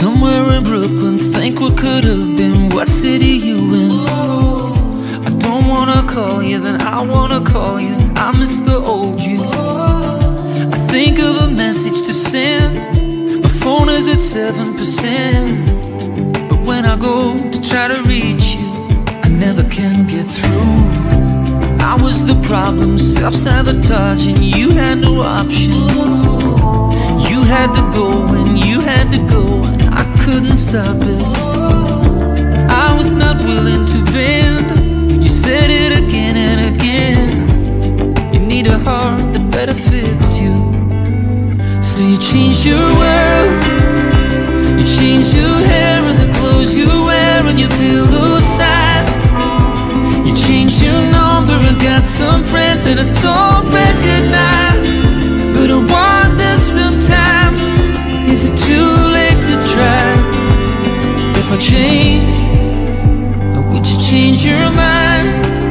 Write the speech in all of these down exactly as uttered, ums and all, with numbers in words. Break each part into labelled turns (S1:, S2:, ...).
S1: Somewhere in Brooklyn, think what could have been. What city you in? I don't wanna call you, then I wanna call you. I miss the old you. I think of a message to send. My phone is at seven percent. But when I go to try to reach you, I never can get through. I was the problem, self-sabotaging. You had no option. You had to go and you had to go, and I couldn't stop it. I was not willing to bend. You said it again and again. You need a heart that better fits you. So you changed your world. You changed your hair and the clothes you wear and your pillow side. You changed your number and got some friends that I don't recognize. But I wonder sometimes, is it too late to try? If I change, or would you change your mind?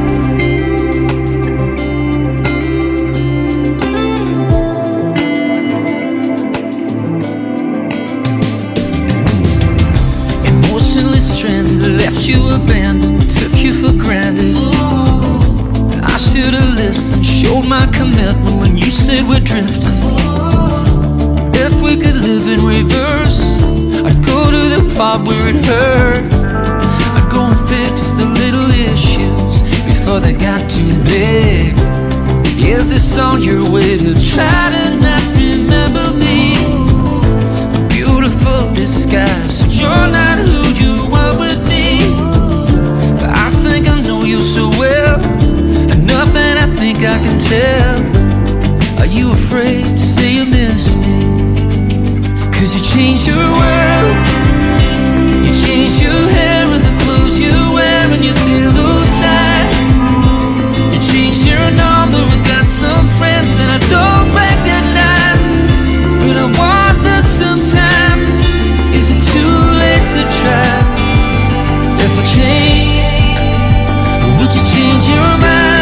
S1: Emotionally stranded, left you abandoned, took you for granted. I should've listened, showed my commitment when you said we're drifting. If we could live in reverse, I'd go to the part where it hurt. I'd go and fix the little issues before they got too big. Is this on your way to try to not remember me? A beautiful disguise, so you're not who you were with me. But I think I know you so well, enough that I think I can tell. Are you afraid to say you miss me? Cause you changed your world. You changed your hair and the clothes you wear and your pillow side. You changed your number and got some friends that I don't recognize. But I wonder sometimes, is it too late to try? If I change, would you change your mind?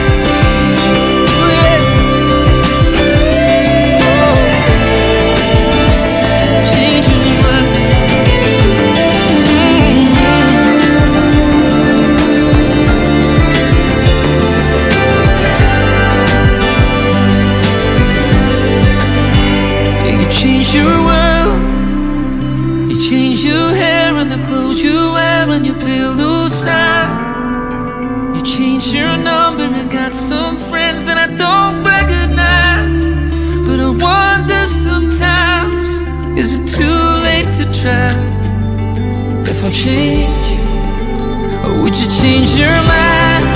S1: Your world. You changed your hair and the clothes you wear and your pillow side. You changed your number and got some friends that I don't recognize. But I wonder sometimes, is it too late to try? If I change, or would you change your mind?